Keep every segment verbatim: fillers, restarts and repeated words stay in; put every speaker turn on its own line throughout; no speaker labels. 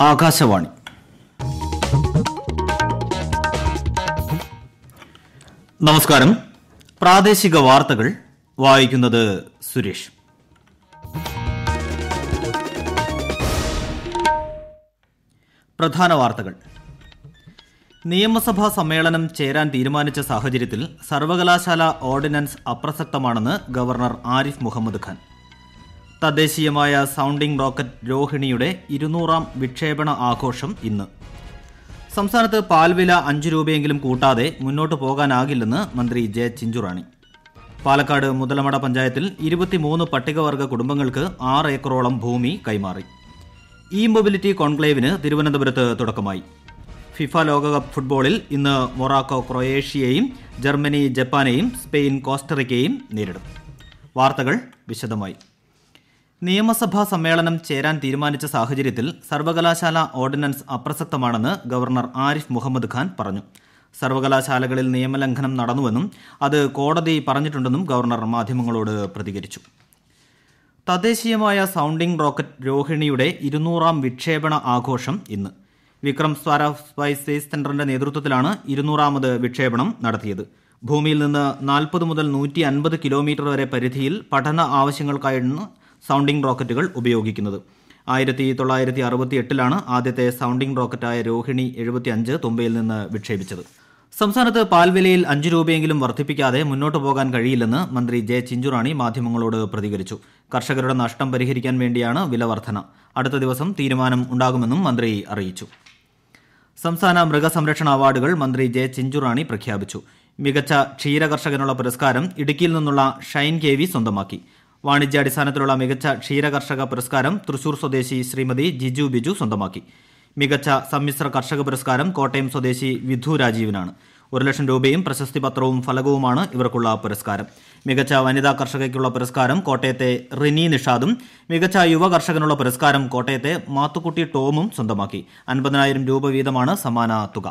ആകാശവാണി. നമസ്കാരം. പ്രാദേശിക വാർത്തകൾ വായിക്കുന്നത് സുരേഷ്. പ്രധാന വാർത്തകൾ. നിയമസഭാ സമ്മേളനം ചേരാൻ തീരുമാനിച്ച സാഹചര്യത്തിൽ സർവകലാശാല ഓർഡിനൻസ് അപ്രസക്തമാണെന്ന് ഗവർണർ ആരിഫ് മുഹമ്മദ് ഖാൻ. തദ്ദേശീയമായ സൌണ്ടിംഗ് റോക്കറ്റ് രോഹിണിയുടെ ഇരുന്നൂറാം വിക്ഷേപണ ആഘോഷം ഇന്ന്. സംസ്ഥാനത്ത് പാൽവില അഞ്ച് രൂപയെങ്കിലും കൂട്ടാതെ മുന്നോട്ടു പോകാനാകില്ലെന്ന് മന്ത്രി ജെ ചിഞ്ചുറാണി. പാലക്കാട് മുതലമട പഞ്ചായത്തിൽ ഇരുപത്തിമൂന്ന് പട്ടികവർഗ കുടുംബങ്ങൾക്ക് ആറ് ഏക്കറോളം ഭൂമി കൈമാറി. ഇ മൊബിലിറ്റി കോൺക്ലേവിന് തിരുവനന്തപുരത്ത് തുടക്കമായി. ഫിഫ ലോകകപ്പ് ഫുട്ബോളിൽ ഇന്ന് മൊറോക്കോ ക്രൊയേഷ്യയെയും ജർമ്മനി ജപ്പാനെയും സ്പെയിൻ കോസ്റ്ററിക്കയെയും നേരിടും. വാർത്തകൾ വിശദമായി. നിയമസഭാ സമ്മേളനം ചേരാൻ തീരുമാനിച്ച സാഹചര്യത്തിൽ സർവകലാശാല ഓർഡിനൻസ് അപ്രസക്തമാണെന്ന് ഗവർണർ ആരിഫ് മുഹമ്മദ് ഖാൻ പറഞ്ഞു. സർവകലാശാലകളിൽ നിയമലംഘനം നടന്നുവെന്നും അത് കോടതി പറഞ്ഞിട്ടുണ്ടെന്നും ഗവർണർ മാധ്യമങ്ങളോട് പ്രതികരിച്ചു. തദ്ദേശീയമായ സൌണ്ടിംഗ് റോക്കറ്റ് രോഹിണിയുടെ ഇരുന്നൂറാം വിക്ഷേപണ ആഘോഷം ഇന്ന്. വിക്രം സാരാഭായ് സ്പേസ് സെന്ററിന്റെ നേതൃത്വത്തിലാണ് ഇരുന്നൂറാമത് വിക്ഷേപണം നടത്തിയത്. ഭൂമിയിൽ നിന്ന് നാൽപ്പത് മുതൽ നൂറ്റി അൻപത് കിലോമീറ്റർ വരെ പരിധിയിൽ പഠന ആവശ്യങ്ങൾക്കായാണ് സൌണ്ടിംഗ് റോക്കറ്റുകൾ ഉപയോഗിക്കുന്നത്. ആയിരത്തി തൊള്ളായിരത്തി അറുപത്തി എട്ടിലാണ് ആദ്യത്തെ സൌണ്ടിംഗ് റോക്കറ്റായ രോഹിണി എഴുപത്തി അഞ്ച് തുമ്പയിൽ നിന്ന് വിക്ഷേപിച്ചത്. സംസ്ഥാനത്ത് പാൽവിലയിൽ അഞ്ച് രൂപയെങ്കിലും വർദ്ധിപ്പിക്കാതെ മുന്നോട്ടു പോകാൻ കഴിയില്ലെന്ന് മന്ത്രി ജെ ചിഞ്ചുറാണി മാധ്യമങ്ങളോട് പ്രതികരിച്ചു. കർഷകരുടെ നഷ്ടം പരിഹരിക്കാൻ വേണ്ടിയാണ് വില വർധന. അടുത്ത ദിവസം തീരുമാനം ഉണ്ടാകുമെന്നും മന്ത്രി അറിയിച്ചു. സംസ്ഥാന മൃഗസംരക്ഷണ അവാർഡുകൾ മന്ത്രി ജെ ചിഞ്ചുറാണി പ്രഖ്യാപിച്ചു. മികച്ച ക്ഷീരകർഷകനുള്ള പുരസ്കാരം ഇടുക്കിയിൽ നിന്നുള്ള ഷൈൻ കെ വി സ്വന്തമാക്കി. വാണിജ്യാടിസ്ഥാനത്തിലുള്ള മികച്ച ക്ഷീരകർഷക പുരസ്കാരം തൃശൂർ സ്വദേശി ശ്രീമതി ജിജു ബിജു സ്വന്തമാക്കി. മികച്ച സമ്മിശ്ര കർഷക പുരസ്കാരം കോട്ടയം സ്വദേശി വിധു രാജീവിനാണ്. ഒരു ലക്ഷം രൂപയും പ്രശസ്തി പത്രവും ഫലകവുമാണ് ഇവർക്കുള്ള പുരസ്കാരം. മികച്ച വനിതാ കർഷകയ്ക്കുള്ള പുരസ്കാരം കോട്ടയത്തെ റിനി നിഷാദും മികച്ച യുവ കർഷകനുള്ള പുരസ്കാരം കോട്ടയത്തെ മാത്തുക്കുട്ടി ടോമും സ്വന്തമാക്കി. അൻപതിനായിരം രൂപ വീതമാണ് സമ്മാന തുക.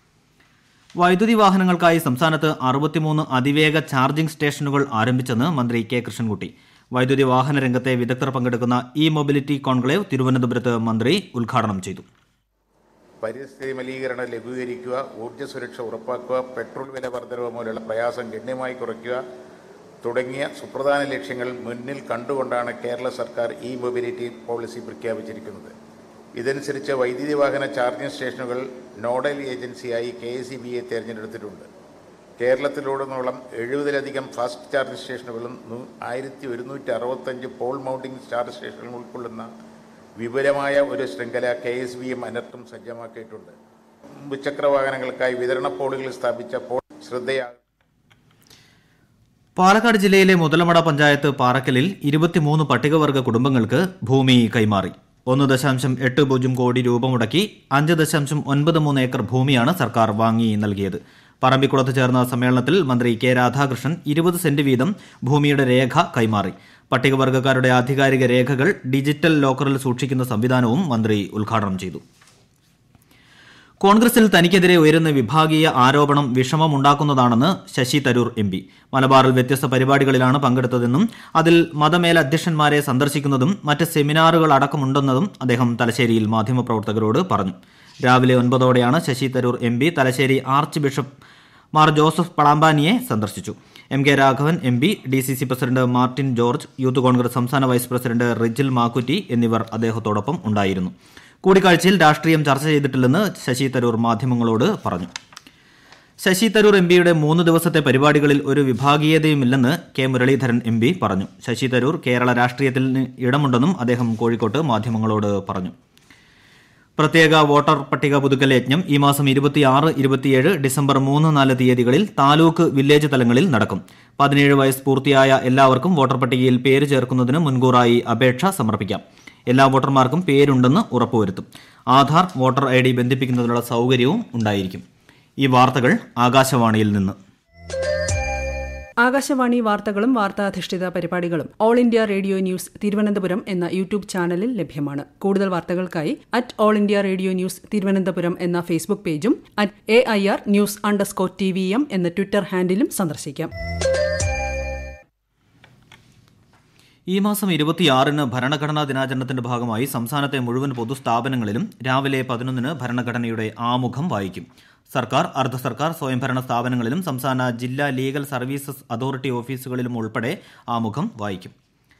വൈദ്യുതി വാഹനങ്ങൾക്കായി സംസ്ഥാനത്ത് അറുപത്തിമൂന്ന് അതിവേഗ ചാർജിംഗ് സ്റ്റേഷനുകൾ ആരംഭിച്ചെന്ന് മന്ത്രി കെ കൃഷ്ണൻകുട്ടി. വൈദ്യുതി വാഹന രംഗത്തെ വിദഗ്ധർ പങ്കെടുക്കുന്ന ഇ മൊബിലിറ്റി കോൺക്ലേവ് തിരുവനന്തപുരത്ത് മന്ത്രി ഉദ്ഘാടനം ചെയ്തു.
പരിസ്ഥിതി മലിനീകരണം ലഘൂകരിക്കുക, ഊർജ്ജ സുരക്ഷ ഉറപ്പാക്കുക, പെട്രോൾ വില വർധനവ് മൂലമുള്ള പ്രയാസം ഗണ്യമായി കുറയ്ക്കുക തുടങ്ങിയ സുപ്രധാന ലക്ഷ്യങ്ങൾ മുന്നിൽ കണ്ടുകൊണ്ടാണ് കേരള സർക്കാർ ഇ മൊബിലിറ്റി പോളിസി പ്രഖ്യാപിച്ചിരിക്കുന്നത്. ഇതനുസരിച്ച് വൈദ്യുതി വാഹന ചാർജിംഗ് സ്റ്റേഷനുകൾ നോഡൽ ഏജൻസിയായി കെ എസ് ഇ ബിയെ തിരഞ്ഞെടുത്തിട്ടുണ്ട്. കേരളത്തിലുടനീളം എഴുപതിലധികം ഫാസ്റ്റ് ചാർജിംഗ് സ്റ്റേഷനുകളും ആയിരത്തി ഒരുന്നൂറ്റി അറുപത്തഞ്ച് പോൾ മൗണ്ടിംഗ് ചാർജ് സ്റ്റേഷനുകൾ ഉൾക്കൊള്ളുന്ന വിപുലമായ ഒരു ശൃംഖല കെ എസ് ബിയും അനർട്ടും സജ്ജമാക്കിയിട്ടുണ്ട്. മുച്ചക്ര വാഹനങ്ങൾക്കായി വിതരണ പോളുകളിൽ സ്ഥാപിച്ച പോൾ ശ്രദ്ധയാ.
പാലക്കാട് ജില്ലയിലെ മുതലമട പഞ്ചായത്ത് പാറക്കലിൽ ഇരുപത്തിമൂന്ന് പട്ടികവർഗ കുടുംബങ്ങൾക്ക് ഭൂമി കൈമാറി. ഒന്ന് ദശാംശം എട്ട് പൂജ്യം കോടി രൂപ മുടക്കി അഞ്ച് ദശാംശം ഒൻപത് മൂന്ന് ഏക്കർ ഭൂമിയാണ് സർക്കാർ വാങ്ങി നൽകിയത്. പറമ്പിക്കുളത്ത് ചേർന്ന സമ്മേളനത്തിൽ മന്ത്രി കെ രാധാകൃഷ്ണൻ ഇരുപത് സെന്റ് വീതം ഭൂമിയുടെ രേഖ കൈമാറി. പട്ടികവർഗക്കാരുടെ ആധികാരിക രേഖകൾ ഡിജിറ്റൽ ലോക്കറിൽ സൂക്ഷിക്കുന്ന സംവിധാനവും മന്ത്രി ഉദ്ഘാടനം ചെയ്തു. കോൺഗ്രസിൽ തനിക്കെതിരെ ഉയരുന്ന വിഭാഗീയ ആരോപണം വിഷമമുണ്ടാക്കുന്നതാണെന്ന് ശശി തരൂർ എം പി. മലബാറിൽ വ്യത്യസ്ത പരിപാടികളിലാണ് പങ്കെടുത്തതെന്നും അതിൽ മതമേലധ്യക്ഷന്മാരെ സന്ദർശിക്കുന്നതും മറ്റ് സെമിനാറുകൾ അടക്കമുണ്ടെന്നതും അദ്ദേഹം തലശ്ശേരിയിൽ മാധ്യമപ്രവർത്തകരോട് പറഞ്ഞു. രാവിലെ ഒൻപതോടെയാണ് Shashi Tharoor M P Thalassery archbishop Mar Joseph പളാമ്പാനിയെ സന്ദർശിച്ചു. M K Raghavan M P, D C C president Martin George, youth Congress സംസ്ഥാന വൈസ് പ്രസിഡന്റ് റിജിൽ മാക്കുറ്റി എന്നിവർ അദ്ദേഹത്തോടൊപ്പം ഉണ്ടായിരുന്നു. കൂടിക്കാഴ്ചയിൽ രാഷ്ട്രീയം ചർച്ച ചെയ്തിട്ടില്ലെന്ന് ശശി തരൂർ മാധ്യമങ്ങളോട് പറഞ്ഞു. ശശി തരൂർ എം പിയുടെ മൂന്ന് ദിവസത്തെ പരിപാടികളിൽ ഒരു വിഭാഗീയതയുമില്ലെന്ന് കെ മുരളീധരൻ എം പി പറഞ്ഞു. ശശി തരൂർ കേരള രാഷ്ട്രീയത്തിൽ ഇടമുണ്ടെന്നും അദ്ദേഹം കോഴിക്കോട്ട് മാധ്യമങ്ങളോട് പറഞ്ഞു. പ്രത്യേക വോട്ടർ പട്ടിക പുതുക്കൽ യജ്ഞം ഈ മാസം ഇരുപത്തിയാറ് ഇരുപത്തിയേഴ് ഡിസംബർ മൂന്ന് നാല് തീയതികളിൽ താലൂക്ക് വില്ലേജ് തലങ്ങളിൽ നടക്കും. പതിനേഴ് വയസ്സ് പൂർത്തിയായ എല്ലാവർക്കും വോട്ടർ പട്ടികയിൽ പേര് ചേർക്കുന്നതിന് മുൻകൂറായി അപേക്ഷ സമർപ്പിക്കാം. എല്ലാ വോട്ടർമാർക്കും പേരുണ്ടെന്ന് ഉറപ്പുവരുത്തും. ആധാർ, വോട്ടർ ഐ ഡി ബന്ധിപ്പിക്കുന്നതിനുള്ള സൌകര്യവും ഉണ്ടായിരിക്കും. ഈ വാർത്തകൾ ആകാശവാണിയിൽ നിന്ന്.
ആകാശവാണി വാർത്തകളും വാർത്താധിഷ്ഠിത പരിപാടികളും All India Radio News Thiruvananthapuram എന്ന യൂട്യൂബ് ചാനലിൽ ലഭ്യമാണ്. കൂടുതൽ വാർത്തകൾക്കായി at All India Radio News Thiruvananthapuram എന്ന ഫേസ്ബുക്ക് പേജും at A I R news underscore T V M എന്ന ട്വിറ്റർ ഹാൻഡിലും സന്ദർശിക്കാം.
ഈ മാസം ഇരുപത്തിയാറിന് ഭരണഘടനാ ദിനാചരണത്തിന്റെ ഭാഗമായി സംസ്ഥാനത്തെ മുഴുവൻ പൊതുസ്ഥാപനങ്ങളിലും രാവിലെ പതിനൊന്നിന് ഭരണഘടനയുടെ ആമുഖം വായിക്കും. സർക്കാർ, അർദ്ധ സർക്കാർ, സ്വയംഭരണ സ്ഥാപനങ്ങളിലും സംസ്ഥാന ജില്ലാ ലീഗൽ സർവീസസ് അതോറിറ്റി ഓഫീസുകളിലും ഉൾപ്പെടെ ആമുഖം വായിക്കും.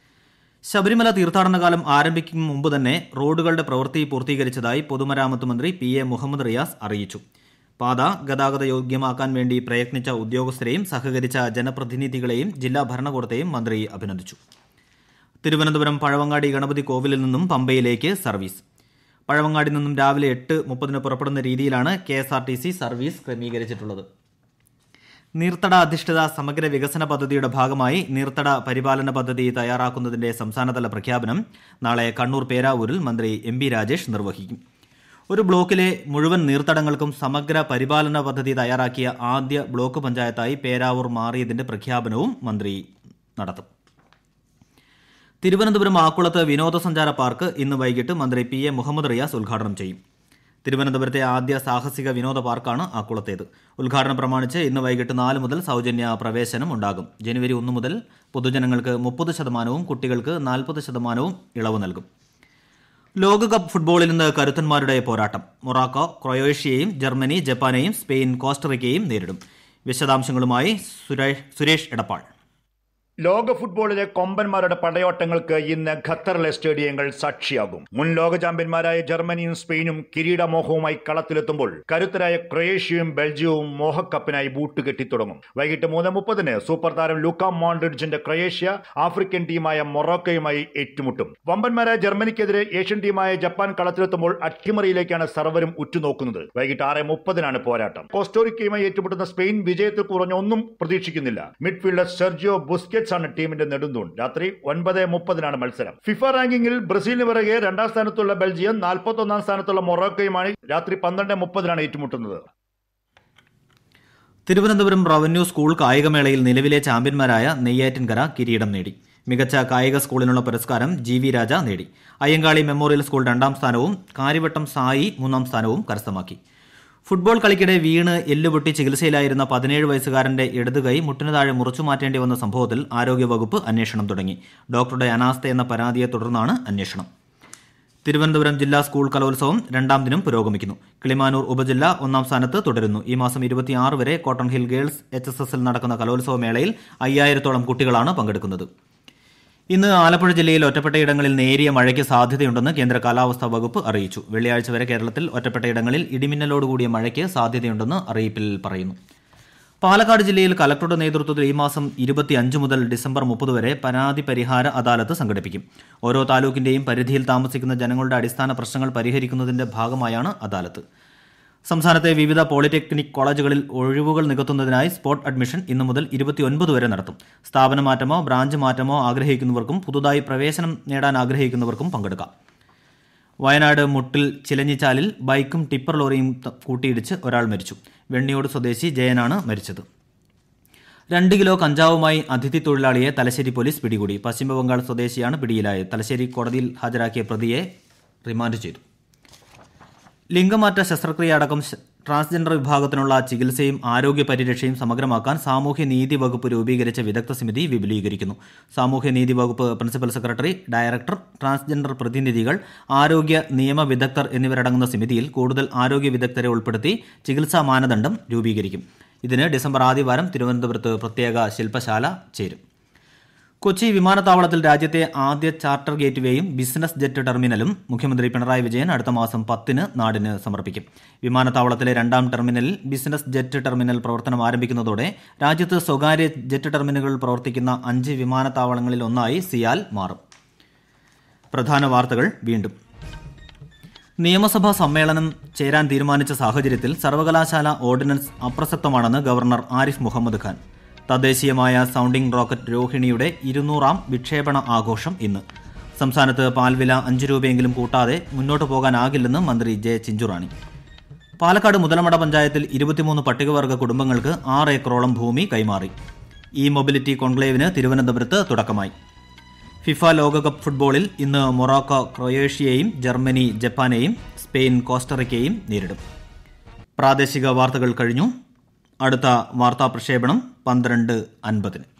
ശബരിമല തീർത്ഥാടനകാലം ആരംഭിക്കും മുമ്പ് തന്നെ റോഡുകളുടെ പ്രവൃത്തി പൂർത്തീകരിച്ചതായി പൊതുമരാമത്ത് മന്ത്രി പി എ മുഹമ്മദ് റിയാസ് അറിയിച്ചു. പാത ഗതാഗത യോഗ്യമാക്കാൻ വേണ്ടി പ്രയത്നിച്ച ഉദ്യോഗസ്ഥരെയും സഹകരിച്ച ജനപ്രതിനിധികളെയും ജില്ലാ ഭരണകൂടത്തെയും മന്ത്രി അഭിനന്ദിച്ചു. തിരുവനന്തപുരം പഴവങ്ങാടി ഗണപതി കോവിലിൽ നിന്നും പമ്പയിലേക്ക് സർവീസ്. പഴവങ്ങാടി നിന്നും രാവിലെ എട്ട് മുപ്പതിന് പുറപ്പെടുന്ന രീതിയിലാണ് K S R T C service ക്രമീകരിച്ചിട്ടുള്ളത്. നീർത്തട അധിഷ്ഠിത സമഗ്ര വികസന പദ്ധതിയുടെ ഭാഗമായി നീർത്തട പരിപാലന പദ്ധതി തയ്യാറാക്കുന്നതിന്റെ സംസ്ഥാനതല പ്രഖ്യാപനം നാളെ കണ്ണൂർ പേരാവൂരിൽ മന്ത്രി എം ബി രാജേഷ് നിർവഹിക്കും. ഒരു ബ്ലോക്കിലെ മുഴുവൻ നീർത്തടങ്ങൾക്കും സമഗ്ര പരിപാലന പദ്ധതി തയ്യാറാക്കിയ ആദ്യ ബ്ലോക്ക് പഞ്ചായത്തായി പേരാവൂർ മാറിയതിന്റെ പ്രഖ്യാപനവും മന്ത്രി നടത്തും. തിരുവനന്തപുരം ആക്കുളത്ത് വിനോദസഞ്ചാര പാർക്ക് ഇന്ന് വൈകിട്ട് മന്ത്രി പി എ മുഹമ്മദ് റിയാസ് ഉദ്ഘാടനം ചെയ്യും. തിരുവനന്തപുരത്തെ ആദ്യ സാഹസിക വിനോദ പാർക്കാണ് ആക്കുളത്തേത്. ഉദ്ഘാടനം പ്രമാണിച്ച് ഇന്ന് വൈകിട്ട് നാല് മുതൽ സൗജന്യ പ്രവേശനം ഉണ്ടാകും. ജനുവരി ഒന്ന് മുതൽ പൊതുജനങ്ങൾക്ക് മുപ്പത് ശതമാനവും കുട്ടികൾക്ക് നാൽപ്പത് ശതമാനവും ഇളവ് നൽകും. ലോകകപ്പ് ഫുട്ബോളിൽ ഇന്ന് കരുത്തന്മാരുടെ പോരാട്ടം. മൊറോക്കോ ക്രൊയേഷ്യയെയും ജർമ്മനി ജപ്പാനെയും സ്പെയിൻ കോസ്റ്ററിക്കയെയും നേരിടും. വിശദാംശങ്ങളുമായി സുരേഷ് എടപ്പാൾ.
ലോക ഫുട്ബോളിലെ കൊമ്പന്മാരുടെ പടയോട്ടങ്ങൾക്ക് ഇന്ന് ഖത്തറിലെ സ്റ്റേഡിയങ്ങൾ സാക്ഷിയാകും. മുൻ ലോക ചാമ്പ്യന്മാരായ ജർമ്മനിയും സ്പെയിനും കിരീടമോഹവുമായി കളത്തിലെത്തുമ്പോൾ കരുത്തരായ ക്രൊയേഷ്യയും ബെൽജിയവും മോഹക്കപ്പിനായി ബൂട്ട് കെട്ടിത്തുടങ്ങും. വൈകിട്ട് മൂന്ന് മുപ്പതിന് സൂപ്പർ താരം ലൂക്ക മോൺഡ്രിഡ്ജിന്റെ ക്രൊയേഷ്യ ആഫ്രിക്കൻ ടീമായ മൊറോക്കോയുമായി ഏറ്റുമുട്ടും. വമ്പന്മാരായ ജർമ്മനിക്കെതിരെ ഏഷ്യൻ ടീമായ ജപ്പാൻ കളത്തിലെത്തുമ്പോൾ അട്ടിമറിയിലേക്കാണ് സർവരും ഉറ്റുനോക്കുന്നത്. വൈകിട്ട് ആറ് മുപ്പതിനാണ് പോരാട്ടം. കോസ്റ്റോറിക്കയുമായി ഏറ്റുമുട്ടുന്ന സ്പെയിൻ വിജയത്തിൽ കുറഞ്ഞ ഒന്നും പ്രതീക്ഷിക്കുന്നില്ല. മിഡ്ഫീൽഡർ സെർജിയോ ബുസ്കെറ്റ്സ് ആണ് ടീമിന്റെ നെടുന്തൂൺ. രാത്രി ഒൻപത് മുപ്പതിനാണ് മത്സരം. ഫിഫ റാങ്കിങ്ങിൽ ബ്രസീലിന് പിറകെ രണ്ടാം സ്ഥാനത്തുള്ള ബെൽജിയം നാൽപ്പത്തി ഒന്നാം സ്ഥാനത്തുള്ള മൊറോക്കോയുമായി രാത്രി പന്ത്രണ്ട് മുപ്പതിനാണ് ഏറ്റുമുട്ടുന്നത്.
തിരുവനന്തപുരം റവന്യൂ സ്കൂൾ കായികമേളയിൽ നിലവിലെ ചാമ്പ്യന്മാരായ നെയ്യാറ്റിൻകര കിരീടം നേടി. മികച്ച കായിക സ്കൂളിനുള്ള പുരസ്കാരം ജി വി രാജ നേടി. അയ്യങ്കാളി മെമ്മോറിയൽ സ്കൂൾ രണ്ടാം സ്ഥാനവും കാര്യവട്ടം സായി മൂന്നാം സ്ഥാനവും കരസ്ഥമാക്കി. ഫുട്ബോൾ കളിക്കിടെ വീണ് എല്ലുപൊട്ടി ചികിത്സയിലായിരുന്ന പതിനേഴ് വയസ്സുകാരന്റെ ഇടതുകൈ മുട്ടിനു താഴെ മുറിച്ചു മാറ്റേണ്ടി വന്ന സംഭവത്തിൽ ആരോഗ്യവകുപ്പ് അന്വേഷണം തുടങ്ങി. ഡോക്ടറുടെ അനാസ്ഥ എന്ന പരാതിയെ തുടർന്നാണ് അന്വേഷണം. തിരുവനന്തപുരം ജില്ലാ സ്കൂൾ കലോത്സവം രണ്ടാം ദിനം പുരോഗമിക്കുന്നു. കിളിമാനൂർ ഉപജില്ല ഒന്നാം സ്ഥാനത്ത് തുടരുന്നു. ഈ മാസം ഇരുപത്തിയാറ് വരെ Cotton Hill Girls H S എസിൽ നടക്കുന്ന കലോത്സവ മേളയിൽ അയ്യായിരത്തോളം കുട്ടികളാണ് പങ്കെടുക്കുന്നത്. ഇന്ന് ആലപ്പുഴ ജില്ലയിൽ ഒറ്റപ്പെട്ടയിടങ്ങളിൽ നേരിയ മഴയ്ക്ക് സാധ്യതയുണ്ടെന്ന് കേന്ദ്ര കാലാവസ്ഥാ വകുപ്പ് അറിയിച്ചു. വെള്ളിയാഴ്ച വരെ കേരളത്തിൽ ഒറ്റപ്പെട്ടയിടങ്ങളിൽ ഇടിമിന്നലോടുകൂടിയ മഴയ്ക്ക് സാധ്യതയുണ്ടെന്ന് അറിയിപ്പിൽ പറയുന്നു. പാലക്കാട് ജില്ലയിൽ കലക്ടറുടെ നേതൃത്വത്തിൽ ഈ മാസം ഇരുപത്തിയഞ്ച് മുതൽ ഡിസംബർ മുപ്പത് വരെ പരാതി പരിഹാര അദാലത്ത് സംഘടിപ്പിക്കും. ഓരോ താലൂക്കിന്റെയും പരിധിയിൽ താമസിക്കുന്ന ജനങ്ങളുടെ അടിസ്ഥാന പ്രശ്നങ്ങൾ പരിഹരിക്കുന്നതിന്റെ ഭാഗമായാണ് അദാലത്ത്. സംസ്ഥാനത്തെ വിവിധ പോളിടെക്നിക് കോളേജുകളിൽ ഒഴിവുകൾ നികത്തുന്നതിനായി സ്പോട്ട് അഡ്മിഷൻ ഇന്നു മുതൽ ഇരുപത്തിയൊൻപത് വരെ നടത്തും. സ്ഥാപന മാറ്റമോ ബ്രാഞ്ച് മാറ്റമോ ആഗ്രഹിക്കുന്നവർക്കും പുതുതായി പ്രവേശനം നേടാൻ ആഗ്രഹിക്കുന്നവർക്കും പങ്കെടുക്കാം. വയനാട് മുട്ടിൽ ചിലഞ്ഞിച്ചാലിൽ ബൈക്കും ടിപ്പർ ലോറിയും കൂട്ടിയിടിച്ച് ഒരാൾ മരിച്ചു. വെണ്ണിയോട് സ്വദേശി ജയനാണ് മരിച്ചത്. രണ്ട് കിലോ കഞ്ചാവുമായി അതിഥി തൊഴിലാളിയെ തലശ്ശേരി പോലീസ് പിടികൂടി. പശ്ചിമബംഗാൾ സ്വദേശിയാണ് പിടിയിലായത്. തലശ്ശേരി കോടതിയിൽ ഹാജരാക്കിയ പ്രതിയെ റിമാൻഡ് ചെയ്തു. ലിംഗമാറ്റ ശസ്ത്രക്രിയ അടക്കം ട്രാൻസ്ജെൻഡർ വിഭാഗത്തിനുള്ള ചികിത്സയും ആരോഗ്യ പരിരക്ഷയും സമഗ്രമാക്കാൻ സാമൂഹ്യനീതി വകുപ്പ് രൂപീകരിച്ച വിദഗ്ധ സമിതി വിപുലീകരിക്കുന്നു. സാമൂഹ്യനീതി വകുപ്പ് പ്രിൻസിപ്പൽ സെക്രട്ടറി, ഡയറക്ടർ, ട്രാൻസ്ജെൻഡർ പ്രതിനിധികൾ, ആരോഗ്യ നിയമ വിദഗ്ധർ എന്നിവരടങ്ങുന്ന സമിതിയിൽ കൂടുതൽ ആരോഗ്യ വിദഗ്ധരെ ഉൾപ്പെടുത്തി ചികിത്സാ മാനദണ്ഡം രൂപീകരിക്കും. ഇതിന് ഡിസംബർ ആദ്യവാരം തിരുവനന്തപുരത്ത് പ്രത്യേക ശില്പശാല ചേരും. കൊച്ചി വിമാനത്താവളത്തിൽ രാജ്യത്തെ ആദ്യ ചാർട്ടർ ഗേറ്റ്വേയും ബിസിനസ് ജെറ്റ് ടെർമിനലും മുഖ്യമന്ത്രി പിണറായി വിജയൻ അടുത്ത മാസം പത്തിന് നാടിന് സമർപ്പിക്കും. വിമാനത്താവളത്തിലെ രണ്ടാം ടെർമിനലിൽ ബിസിനസ് ജെറ്റ് ടെർമിനൽ പ്രവർത്തനം ആരംഭിക്കുന്നതോടെ രാജ്യത്ത് സ്വകാര്യ ജെറ്റ് ടെർമിനലുകൾ പ്രവർത്തിക്കുന്ന അഞ്ച് വിമാനത്താവളങ്ങളിൽ ഒന്നായി സിയാൽ മാറും. പ്രധാന വാർത്തകൾ വീണ്ടും. നിയമസഭാ സമ്മേളനം ചേരാൻ തീരുമാനിച്ച സാഹചര്യത്തിൽ സർവകലാശാല ഓർഡിനൻസ് അപ്രസക്തമാണെന്ന് ഗവർണർ ആരിഫ് മുഹമ്മദ് ഖാൻ. തദ്ദേശീയമായ സൌണ്ടിംഗ് റോക്കറ്റ് രോഹിണിയുടെ ഇരുന്നൂറാം വിക്ഷേപണ ആഘോഷം ഇന്ന്. സംസ്ഥാനത്ത് പാൽവില അഞ്ച് രൂപയെങ്കിലും കൂട്ടാതെ മുന്നോട്ടു പോകാനാകില്ലെന്ന് മന്ത്രി ജെ ചിഞ്ചുറാണി. പാലക്കാട് മുതലമട പഞ്ചായത്തിൽ ഇരുപത്തിമൂന്ന് പട്ടികവർഗ കുടുംബങ്ങൾക്ക് ആറ് ഏക്കറോളം ഭൂമി കൈമാറി. ഇ മൊബിലിറ്റി കോൺക്ലേവിന് തിരുവനന്തപുരത്ത് തുടക്കമായി. ഫിഫ ലോകകപ്പ് ഫുട്ബോളിൽ ഇന്ന് മൊറോക്കോ ക്രൊയേഷ്യയെയും ജർമ്മനി ജപ്പാനെയും സ്പെയിൻ കോസ്റ്ററിക്കയെയും നേരിടും. പ്രാദേശിക വാർത്തകൾ കഴിഞ്ഞു. അടുത്ത വാർത്താ പ്രക്ഷേപണം പന്ത്രണ്ട് അൻപതിന്.